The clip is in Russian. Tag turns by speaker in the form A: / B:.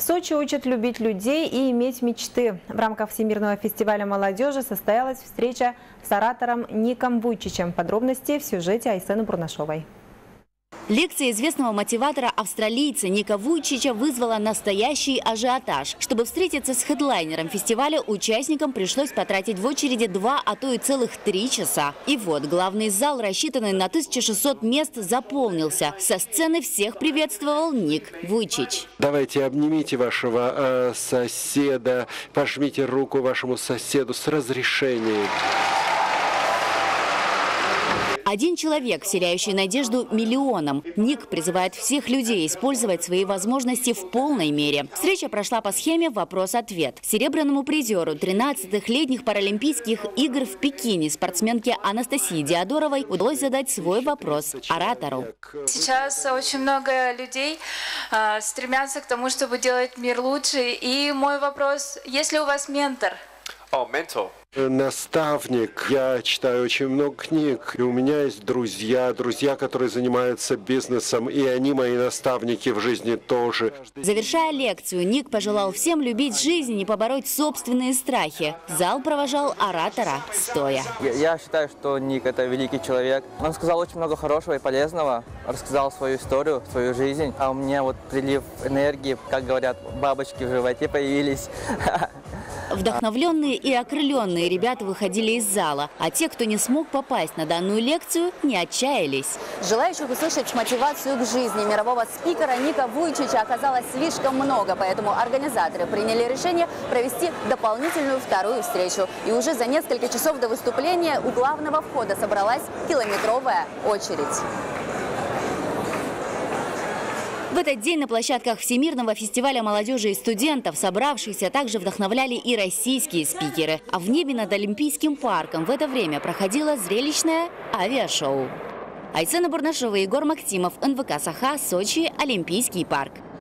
A: В Сочи учат любить людей и иметь мечты. В рамках Всемирного фестиваля молодежи состоялась встреча с оратором Ником Вуйчичем. Подробности в сюжете Айсены Бурнашовой.
B: Лекция известного мотиватора-австралийца Ника Вуйчича вызвала настоящий ажиотаж. Чтобы встретиться с хедлайнером фестиваля, участникам пришлось потратить в очереди 2, а то и целых 3 часа. И вот главный зал, рассчитанный на 1600 мест, заполнился. Со сцены всех приветствовал Ник Вуйчич.
C: Давайте обнимите вашего соседа, пожмите руку вашему соседу с разрешением.
B: Один человек, вселяющий надежду миллионам. Ник призывает всех людей использовать свои возможности в полной мере. Встреча прошла по схеме «Вопрос-ответ». Серебряному призеру 13-х летних Паралимпийских игр в Пекине, спортсменке Анастасии Диадоровой, удалось задать свой вопрос оратору.
D: Сейчас очень много людей стремятся к тому, чтобы делать мир лучше. И мой вопрос: есть ли у вас ментор?
C: Ментор. Наставник. Я читаю очень много книг, и у меня есть друзья, которые занимаются бизнесом, и они мои наставники в жизни тоже.
B: Завершая лекцию, Ник пожелал всем любить жизнь и побороть собственные страхи. Зал провожал оратора стоя.
E: Я считаю, что Ник – это великий человек. Он сказал очень много хорошего и полезного, рассказал свою историю, свою жизнь. А у меня вот прилив энергии, как говорят, бабочки в животе появились.
B: Вдохновленные и окрыленные ребята выходили из зала, а те, кто не смог попасть на данную лекцию, не отчаялись.
F: Желающих услышать мотивацию к жизни мирового спикера Ника Вуйчича оказалось слишком много, поэтому организаторы приняли решение провести дополнительную 2-ю встречу. И уже за несколько часов до выступления у главного входа собралась километровая очередь.
B: В этот день на площадках Всемирного фестиваля молодежи и студентов собравшихся также вдохновляли и российские спикеры. А в небе над Олимпийским парком в это время проходило зрелищное авиашоу. Айсена Бурнашова, Егор Максимов, НВК «Саха», Сочи, Олимпийский парк.